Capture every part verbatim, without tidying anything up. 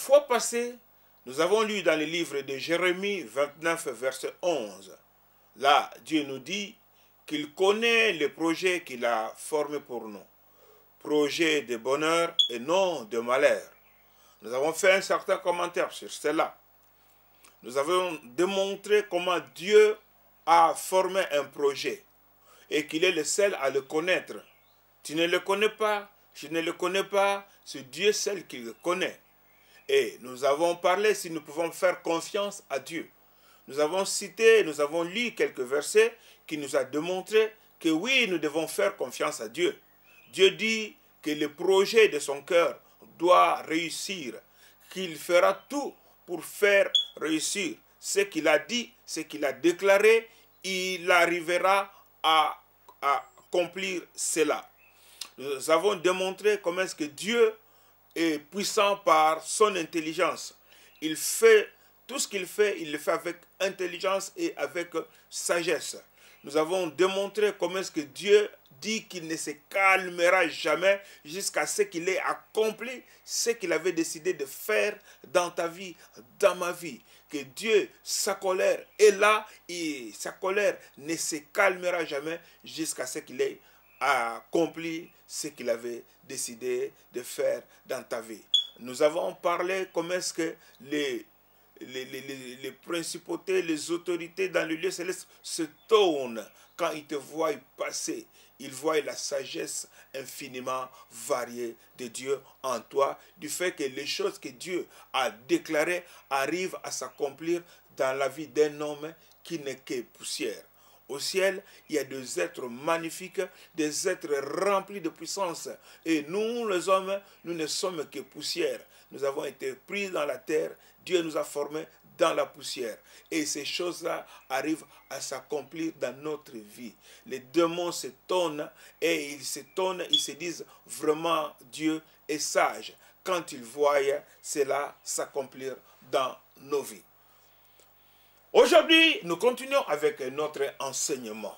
fois passée, nous avons lu dans le livre de Jérémie vingt-neuf, verset onze. Là, Dieu nous dit qu'il connaît les projets qu'il a formés pour nous. Projets de bonheur et non de malheur. Nous avons fait un certain commentaire sur cela. Nous avons démontré comment Dieu a formé un projet et qu'il est le seul à le connaître. Tu ne le connais pas, je ne le connais pas, c'est Dieu seul qui le connaît. Et nous avons parlé si nous pouvons faire confiance à Dieu. Nous avons cité, nous avons lu quelques versets qui nous a démontré que oui, nous devons faire confiance à Dieu. Dieu dit que le projet de son cœur doit réussir, qu'il fera tout pour faire réussir ce qu'il a dit, ce qu'il a déclaré, il arrivera à, à accomplir cela. Nous avons démontré comment est-ce que Dieu est puissant par son intelligence. Il fait tout ce qu'il fait, il le fait avec intelligence et avec sagesse. Nous avons démontré comment est-ce que Dieu dit qu'il ne se calmera jamais jusqu'à ce qu'il ait accompli ce qu'il avait décidé de faire dans ta vie, dans ma vie. Que Dieu, sa colère est là et sa colère ne se calmera jamais jusqu'à ce qu'il ait accompli ce qu'il avait décidé de faire dans ta vie. Nous avons parlé comment est-ce que les Les, les, les, les principautés, les autorités dans le lieu céleste se tournent quand ils te voient passer. Ils voient la sagesse infiniment variée de Dieu en toi, du fait que les choses que Dieu a déclarées arrivent à s'accomplir dans la vie d'un homme qui n'est que poussière. Au ciel, il y a des êtres magnifiques, des êtres remplis de puissance. Et nous, les hommes, nous ne sommes que poussière. Nous avons été pris dans la terre. Dieu nous a formés dans la poussière. Et ces choses-là arrivent à s'accomplir dans notre vie. Les démons s'étonnent et ils s'étonnent, ils se disent vraiment Dieu est sage quand ils voient cela s'accomplir dans nos vies. Aujourd'hui, nous continuons avec notre enseignement.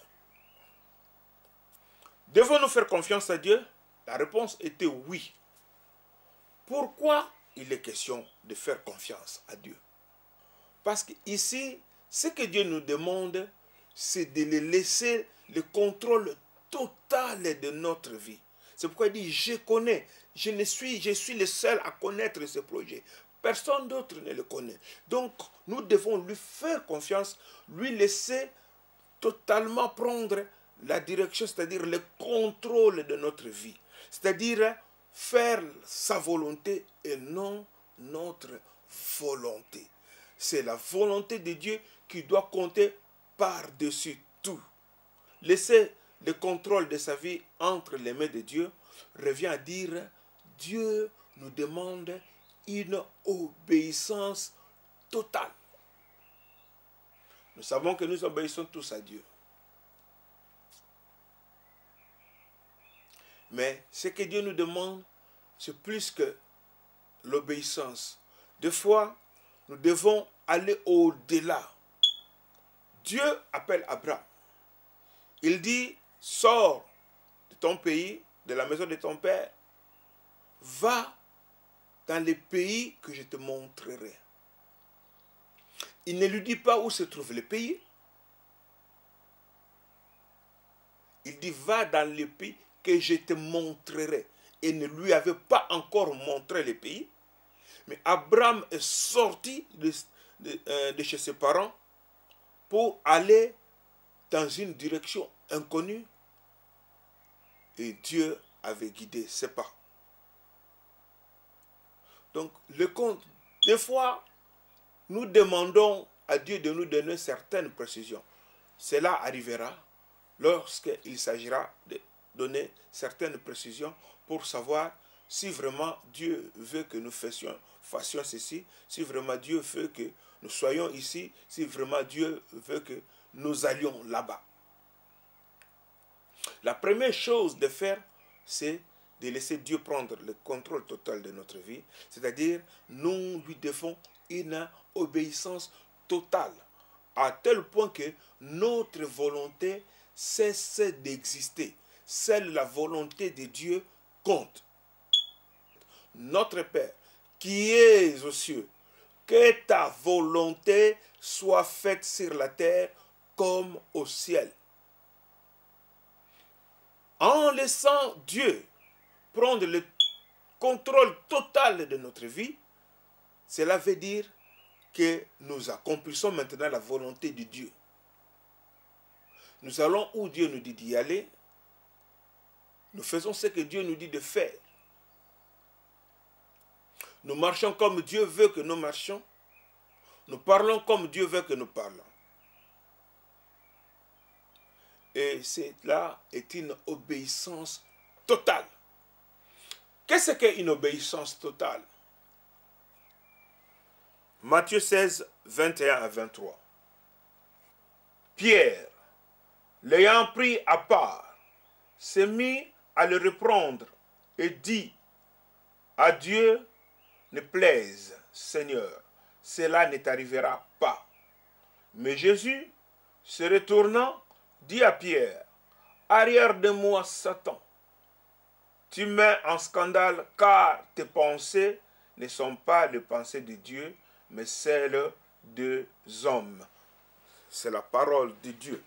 Devons-nous faire confiance à Dieu? La réponse était oui. Pourquoi il est question de faire confiance à Dieu? Parce qu'ici, ce que Dieu nous demande, c'est de le laisser le contrôle total de notre vie. C'est pourquoi il dit, je connais, je, ne suis, je suis le seul à connaître ce projet. Personne d'autre ne le connaît. Donc, nous devons lui faire confiance, lui laisser totalement prendre la direction, c'est-à-dire le contrôle de notre vie. C'est-à-dire faire sa volonté et non notre volonté. C'est la volonté de Dieu qui doit compter par-dessus tout. Laisser le contrôle de sa vie entre les mains de Dieu revient à dire Dieu nous demande une obéissance totale. Nous savons que nous obéissons tous à Dieu. Mais ce que Dieu nous demande, c'est plus que l'obéissance. Des fois, nous devons aller au-delà. Dieu appelle Abraham. Il dit, sors de ton pays, de la maison de ton père, va dans les pays que je te montrerai. Il ne lui dit pas où se trouve le pays. Il dit, va dans le pays que je te montrerai. Il ne lui avait pas encore montré le pays. Mais Abraham est sorti de, de, euh, de chez ses parents pour aller dans une direction inconnue. Et Dieu avait guidé ses pas. Donc, le compte, des fois, nous demandons à Dieu de nous donner certaines précisions. Cela arrivera lorsqu'il s'agira de donner certaines précisions pour savoir si vraiment Dieu veut que nous fassions, fassions ceci, si vraiment Dieu veut que nous soyons ici, si vraiment Dieu veut que nous allions là-bas. La première chose de faire, c'est de laisser Dieu prendre le contrôle total de notre vie, c'est-à-dire nous lui devons une obéissance totale, à tel point que notre volonté cesse d'exister. Seule la volonté de Dieu compte. Notre Père, qui es aux cieux, que ta volonté soit faite sur la terre comme au ciel. En laissant Dieu prendre le contrôle total de notre vie, cela veut dire que nous accomplissons maintenant la volonté de Dieu. Nous allons où Dieu nous dit d'y aller. Nous faisons ce que Dieu nous dit de faire. Nous marchons comme Dieu veut que nous marchions. Nous parlons comme Dieu veut que nous parlons. Et cela est une obéissance totale. Qu'est-ce qu'une obéissance totale? Matthieu seize, vingt et un à vingt-trois. Pierre, l'ayant pris à part, s'est mis à le reprendre et dit, à Dieu ne plaise, Seigneur, cela ne t'arrivera pas. Mais Jésus, se retournant, dit à Pierre, arrière de moi, Satan. Tu mets en scandale car tes pensées ne sont pas les pensées de Dieu, mais celles des hommes. C'est la parole de Dieu.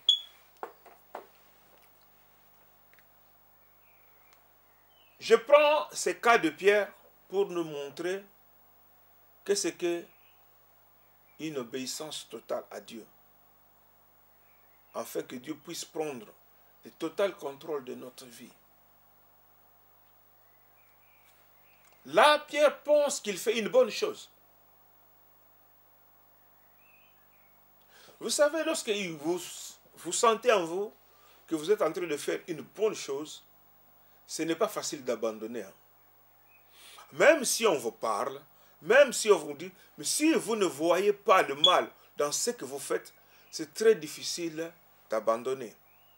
Je prends ce cas de Pierre pour nous montrer que c'est que une obéissance totale à Dieu, afin que Dieu puisse prendre le total contrôle de notre vie. Là, Pierre pense qu'il fait une bonne chose. Vous savez, lorsque vous, vous sentez en vous que vous êtes en train de faire une bonne chose, ce n'est pas facile d'abandonner. Même si on vous parle, même si on vous dit, mais si vous ne voyez pas le mal dans ce que vous faites, c'est très difficile d'abandonner.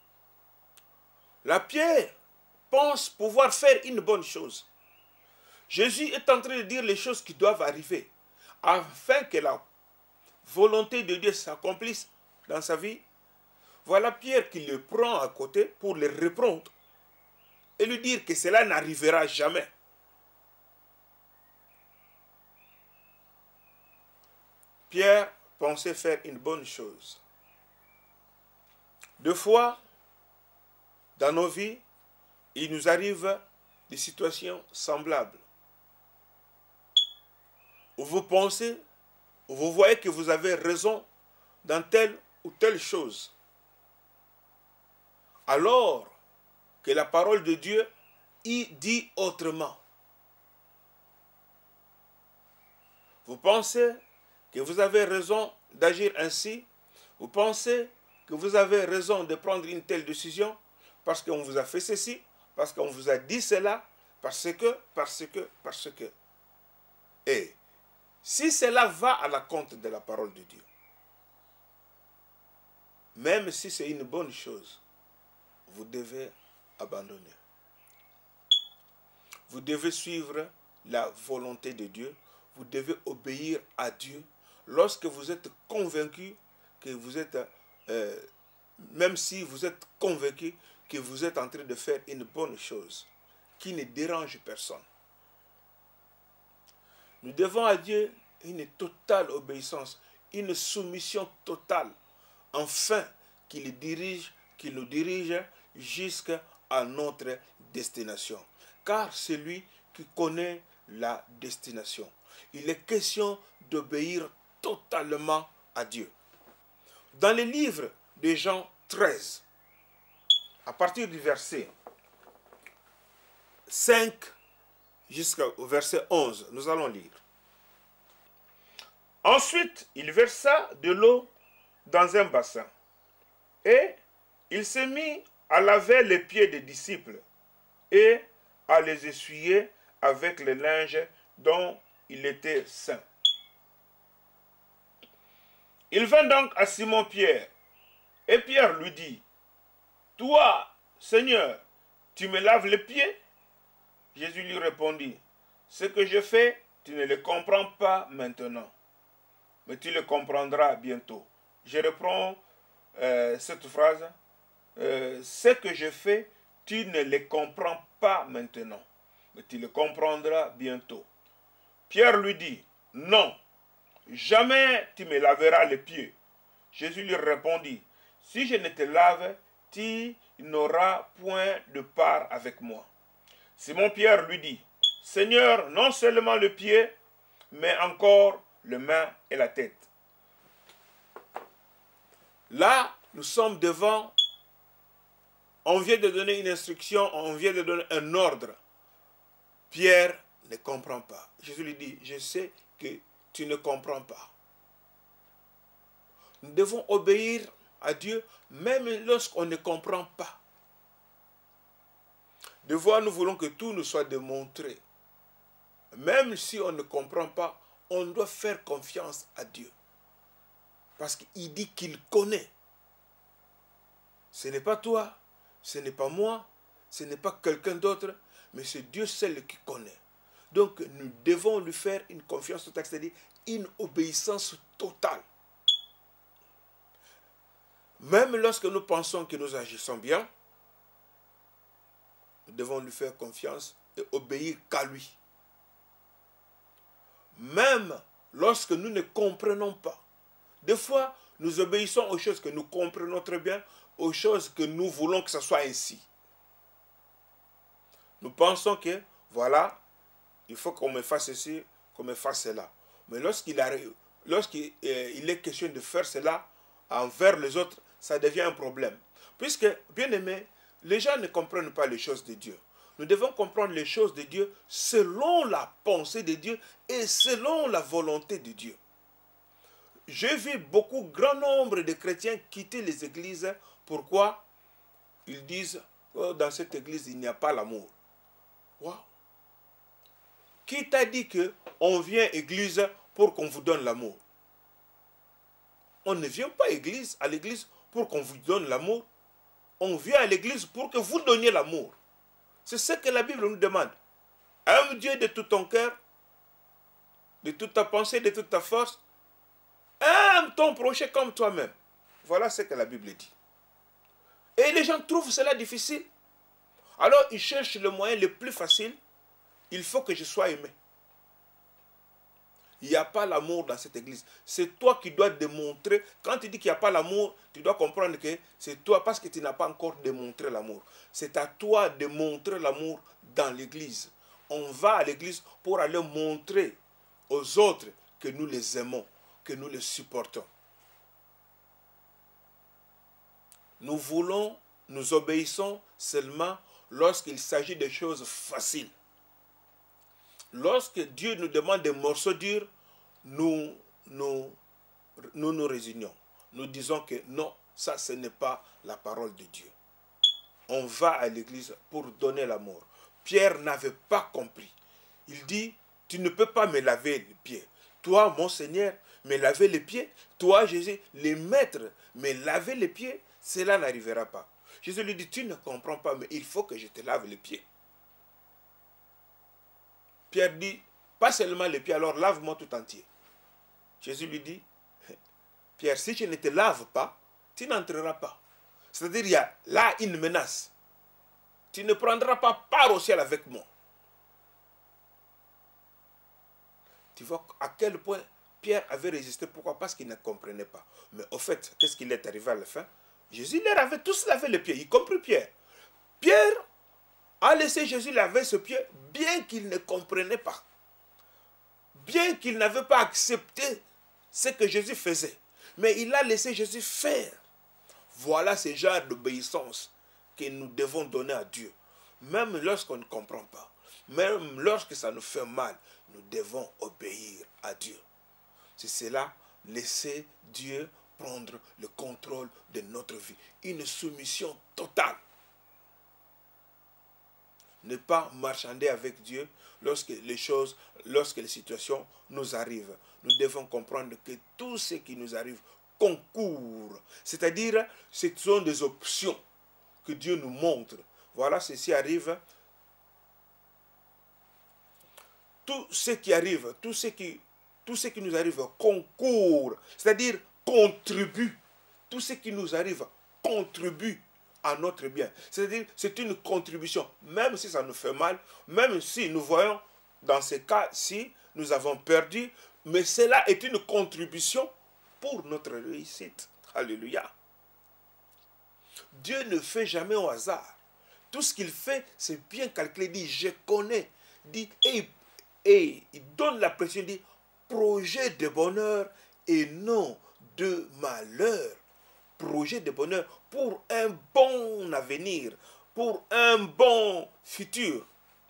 La Pierre pense pouvoir faire une bonne chose. Jésus est en train de dire les choses qui doivent arriver afin que la volonté de Dieu s'accomplisse dans sa vie. Voilà Pierre qui le prend à côté pour le reprendre et lui dire que cela n'arrivera jamais. Pierre pensait faire une bonne chose. Deux fois, dans nos vies, il nous arrive des situations semblables. Où vous pensez, où vous voyez que vous avez raison dans telle ou telle chose. Alors que la parole de Dieu y dit autrement. Vous pensez que vous avez raison d'agir ainsi. Vous pensez que vous avez raison de prendre une telle décision parce qu'on vous a fait ceci, parce qu'on vous a dit cela, parce que, parce que, parce que. Et si cela va à la compte de la parole de Dieu, même si c'est une bonne chose, vous devez abandonner. Vous devez suivre la volonté de Dieu. Vous devez obéir à Dieu lorsque vous êtes convaincu que vous êtes, euh, même si vous êtes convaincu que vous êtes en train de faire une bonne chose, qui ne dérange personne. Nous devons à Dieu une totale obéissance, une soumission totale, afin qu'il dirige, qu'il nous dirige jusqu'à notre destination. Car c'est lui qui connaît la destination. Il est question d'obéir totalement à Dieu. Dans le livre de Jean treize, à partir du verset cinq jusqu'au verset onze, nous allons lire. Ensuite, il versa de l'eau dans un bassin et il se mit à laver les pieds des disciples et à les essuyer avec le linge dont il était saint. Il vint donc à Simon-Pierre et Pierre lui dit, « Toi, Seigneur, tu me laves les pieds ?» Jésus lui répondit, « Ce que je fais, tu ne le comprends pas maintenant, mais tu le comprendras bientôt. » Je reprends euh, cette phrase. Euh, « Ce que je fais, tu ne le comprends pas maintenant, mais tu le comprendras bientôt. » Pierre lui dit, non, jamais tu me laveras les pieds. Jésus lui répondit, si je ne te lave, tu n'auras point de part avec moi. Simon Pierre lui dit, Seigneur, non seulement le pied, mais encore les mains et la tête. Là, nous sommes devant, on vient de donner une instruction, on vient de donner un ordre. Pierre ne comprend pas. Jésus lui dit, je sais que tu ne comprends pas. Nous devons obéir à Dieu même lorsqu'on ne comprend pas. De voir, nous voulons que tout nous soit démontré. Même si on ne comprend pas, on doit faire confiance à Dieu. Parce qu'il dit qu'il connaît. Ce n'est pas toi, ce n'est pas moi, ce n'est pas quelqu'un d'autre, mais c'est Dieu seul qui connaît. Donc nous devons lui faire une confiance totale, c'est-à-dire une obéissance totale. Même lorsque nous pensons que nous agissons bien, nous devons lui faire confiance et obéir qu'à lui. Même lorsque nous ne comprenons pas. Des fois, nous obéissons aux choses que nous comprenons très bien, aux choses que nous voulons que ce soit ainsi. Nous pensons que, voilà, il faut qu'on me fasse ceci, qu'on me fasse cela. Mais lorsqu'il arrive, lorsqu'il euh, est question de faire cela envers les autres, ça devient un problème. Puisque, bien aimé, les gens ne comprennent pas les choses de Dieu. Nous devons comprendre les choses de Dieu selon la pensée de Dieu et selon la volonté de Dieu. J'ai vu beaucoup, grand nombre de chrétiens quitter les églises. Pourquoi? Ils disent, oh, dans cette église, il n'y a pas l'amour. Wow. Qui t'a dit qu'on vient à l'église pour qu'on vous donne l'amour? On ne vient pas à l'église, à l'église pour qu'on vous donne l'amour. On vient à l'église pour que vous donniez l'amour. C'est ce que la Bible nous demande. Aime Dieu de tout ton cœur, de toute ta pensée, de toute ta force. Aime ton prochain comme toi-même. Voilà ce que la Bible dit. Et les gens trouvent cela difficile. Alors ils cherchent le moyen le plus facile. Il faut que je sois aimé. Il n'y a pas l'amour dans cette église. C'est toi qui dois démontrer. Quand tu dis qu'il n'y a pas l'amour, tu dois comprendre que c'est toi parce que tu n'as pas encore démontré l'amour. C'est à toi de montrer l'amour dans l'église. On va à l'église pour aller montrer aux autres que nous les aimons, que nous les supportons. Nous voulons, nous obéissons seulement lorsqu'il s'agit de choses faciles. Lorsque Dieu nous demande des morceaux durs, nous nous, nous nous résignons. Nous disons que non, ça ce n'est pas la parole de Dieu. On va à l'église pour donner l'amour. Pierre n'avait pas compris. Il dit, tu ne peux pas me laver les pieds. Toi, mon Seigneur, me laver les pieds. Toi, Jésus, les maîtres, me laver les pieds. Cela n'arrivera pas. Jésus lui dit, tu ne comprends pas, mais il faut que je te lave les pieds. Pierre dit, pas seulement les pieds, alors lave-moi tout entier. Jésus lui dit, Pierre, si je ne te lave pas, tu n'entreras pas. C'est-à-dire, il y a là une menace. Tu ne prendras pas part au ciel avec moi. Tu vois à quel point Pierre avait résisté. Pourquoi? Parce qu'il ne comprenait pas. Mais au fait, qu'est-ce qu'il est arrivé à la fin? Jésus leur avait tous lavé les pieds, y compris Pierre. Pierre a laissé Jésus laver ses pieds, bien qu'il ne comprenait pas. Bien qu'il n'avait pas accepté ce que Jésus faisait. Mais il a laissé Jésus faire. Voilà ce genre d'obéissance que nous devons donner à Dieu. Même lorsqu'on ne comprend pas. Même lorsque ça nous fait mal, nous devons obéir à Dieu. C'est cela, laisser Dieu prendre le contrôle de notre vie. Une soumission totale. Ne pas marchander avec Dieu lorsque les choses, lorsque les situations nous arrivent. Nous devons comprendre que tout ce qui nous arrive concourt. C'est-à-dire, ce sont des options que Dieu nous montre. Voilà, ceci arrive. Tout ce qui arrive, tout ce qui, tout ce qui nous arrive concourt. C'est-à-dire, contribue. Tout ce qui nous arrive contribue à notre bien. C'est-à-dire, c'est une contribution. Même si ça nous fait mal, même si nous voyons, dans ces cas-ci, nous avons perdu, mais cela est une contribution pour notre réussite. Alléluia. Dieu ne fait jamais au hasard. Tout ce qu'il fait, c'est bien calculé. Il dit, je connais. Dit, et, et il donne la pression, il dit, projet de bonheur et non de malheur. Projet de bonheur pour un bon avenir, pour un bon futur.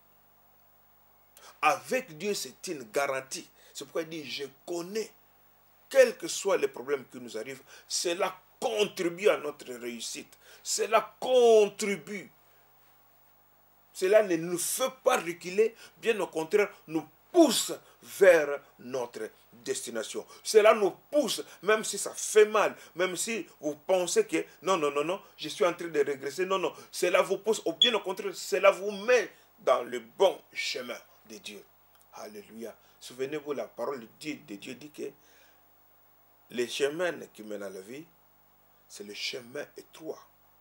Avec Dieu, c'est une garantie. C'est pourquoi il dit, je connais, quels que soient les problèmes qui nous arrivent, cela contribue à notre réussite. Cela contribue. Cela ne nous fait pas reculer, bien au contraire, nous pousse vers notre destination. Cela nous pousse, même si ça fait mal, même si vous pensez que non, non, non, non, je suis en train de régresser. Non, non, cela vous pousse, ou bien au contraire, cela vous met dans le bon chemin de Dieu. Alléluia. Souvenez-vous, la parole de Dieu, de Dieu dit que les chemins qui mènent à la vie, c'est le chemin étroit.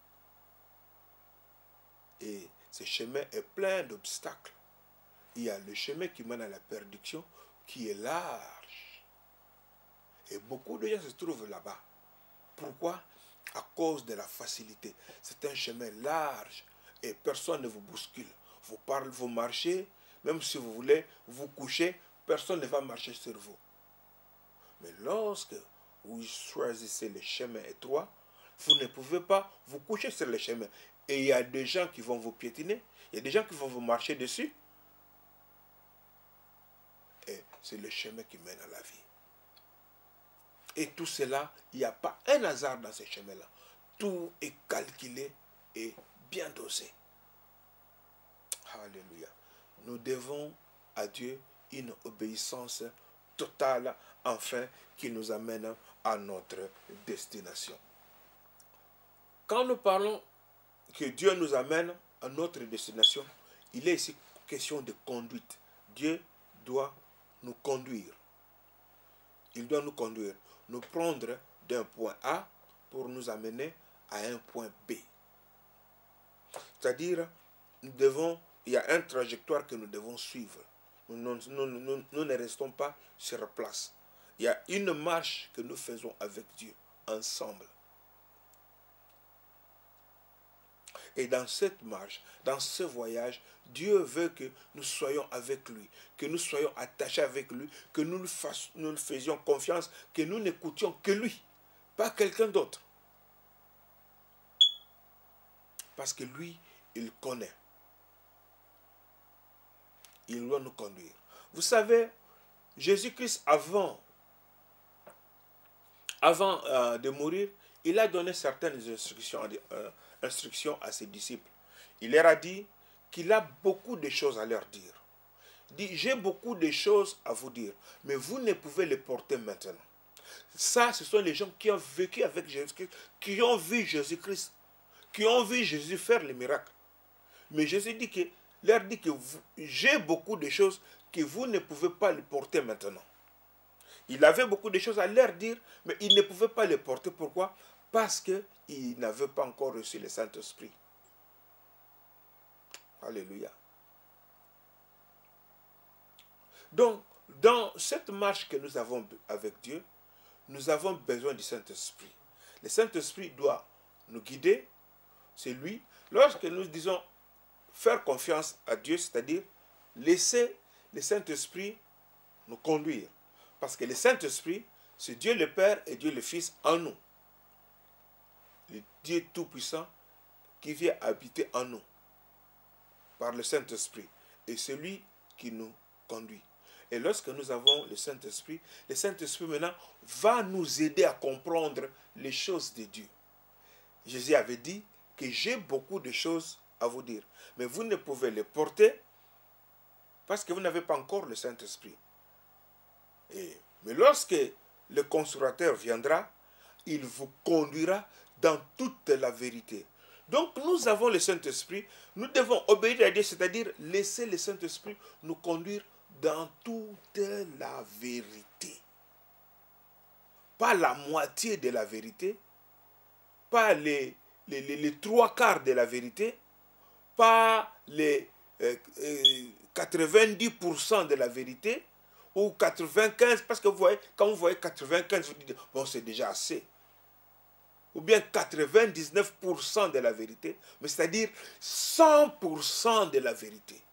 Et ce chemin est plein d'obstacles. Il y a le chemin qui mène à la perdition qui est large. Et beaucoup de gens se trouvent là-bas. Pourquoi? À cause de la facilité. C'est un chemin large et personne ne vous bouscule. Vous parlez, vous marchez, même si vous voulez vous coucher, personne ne va marcher sur vous. Mais lorsque vous choisissez le chemin étroit, vous ne pouvez pas vous coucher sur le chemin. Et il y a des gens qui vont vous piétiner, il y a des gens qui vont vous marcher dessus. Et c'est le chemin qui mène à la vie. Et tout cela, il n'y a pas un hasard dans ce chemin-là. Tout est calculé et bien dosé. Alléluia. Nous devons à Dieu une obéissance totale, enfin, qui nous amène à notre destination. Quand nous parlons que Dieu nous amène à notre destination, il est ici question de conduite. Dieu doit nous conduire. Il doit nous conduire, nous prendre d'un point A pour nous amener à un point B. C'est-à-dire, nous devons, il y a un trajectoire que nous devons suivre. Nous, nous, nous, nous, nous ne restons pas sur place. Il y a une marche que nous faisons avec Dieu, ensemble. Et dans cette marche, dans ce voyage, Dieu veut que nous soyons avec lui, que nous soyons attachés avec lui, que nous lui, fassions, nous lui faisions confiance, que nous n'écoutions que lui, pas quelqu'un d'autre. Parce que lui, il connaît. Il doit nous conduire. Vous savez, Jésus-Christ, avant, avant euh, de mourir, il a donné certaines instructions, euh, instructions à ses disciples. Il leur a dit qu'il a beaucoup de choses à leur dire. Il dit, j'ai beaucoup de choses à vous dire, mais vous ne pouvez les porter maintenant. Ça, ce sont les gens qui ont vécu avec Jésus-Christ, qui ont vu Jésus-Christ, qui ont vu Jésus faire les miracles. Mais Jésus dit que, leur dit que j'ai beaucoup de choses que vous ne pouvez pas les porter maintenant. Il avait beaucoup de choses à leur dire, mais il ne pouvait pas les porter. Pourquoi? Parce qu'il n'avait pas encore reçu le Saint-Esprit. Alléluia. Donc, dans cette marche que nous avons avec Dieu, nous avons besoin du Saint-Esprit. Le Saint-Esprit doit nous guider. C'est lui. Lorsque nous disons faire confiance à Dieu, c'est-à-dire laisser le Saint-Esprit nous conduire. Parce que le Saint-Esprit, c'est Dieu le Père et Dieu le Fils en nous. Le Dieu Tout-Puissant qui vient habiter en nous par le Saint-Esprit. Et c'est lui qui nous conduit. Et lorsque nous avons le Saint-Esprit, le Saint-Esprit maintenant va nous aider à comprendre les choses de Dieu. Jésus avait dit que j'ai beaucoup de choses à vous dire, mais vous ne pouvez les porter parce que vous n'avez pas encore le Saint-Esprit. Et, mais lorsque le Consolateur viendra, il vous conduira dans toute la vérité. Donc nous avons le Saint-Esprit, nous devons obéir à Dieu, c'est-à-dire laisser le Saint-Esprit nous conduire dans toute la vérité. Pas la moitié de la vérité, pas les, les, les, les trois quarts de la vérité, pas les euh, euh, quatre-vingt-dix pour cent de la vérité, ou quatre-vingt-quinze, parce que vous voyez, quand vous voyez quatre-vingt-quinze, vous dites, bon, c'est déjà assez. Ou bien quatre-vingt-dix-neuf pour cent de la vérité, mais c'est-à-dire cent pour cent de la vérité.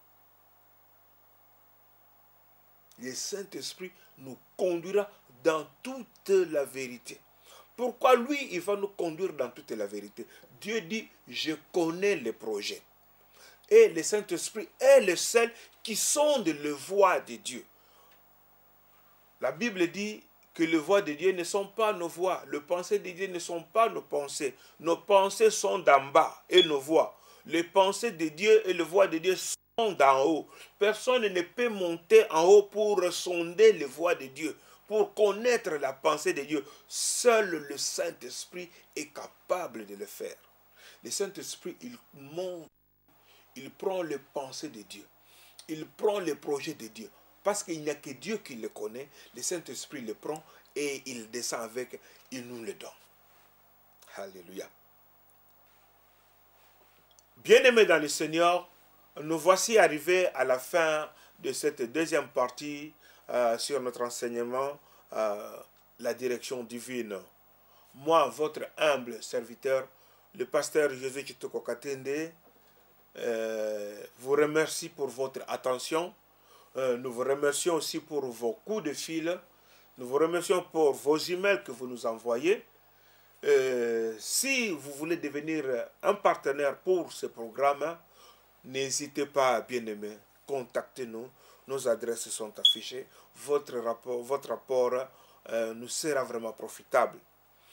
Le Saint-Esprit nous conduira dans toute la vérité. Pourquoi lui, il va nous conduire dans toute la vérité? Dieu dit, je connais les projets. Et le Saint-Esprit est le seul qui sonde les voies de Dieu. La Bible dit que les voies de Dieu ne sont pas nos voies. Les pensées de Dieu ne sont pas nos pensées. Nos pensées sont d'en bas et nos voies. Les pensées de Dieu et les voies de Dieu sont d'en haut. Personne ne peut monter en haut pour sonder les voies de Dieu, pour connaître la pensée de Dieu. Seul le Saint-Esprit est capable de le faire. Le Saint-Esprit, il monte, il prend les pensées de Dieu. Il prend les projets de Dieu. Parce qu'il n'y a que Dieu qui le connaît, le Saint-Esprit le prend et il descend avec, il nous le donne. Alléluia. Bien-aimés dans le Seigneur, nous voici arrivés à la fin de cette deuxième partie euh, sur notre enseignement, euh, la direction divine. Moi, votre humble serviteur, le pasteur José Chitoko Katende, euh, vous remercie pour votre attention. Euh, nous vous remercions aussi pour vos coups de fil. Nous vous remercions pour vos emails que vous nous envoyez. Euh, si vous voulez devenir un partenaire pour ce programme, n'hésitez pas, bien-aimés, contactez-nous. Nos adresses sont affichées. Votre rapport, votre rapport euh, nous sera vraiment profitable.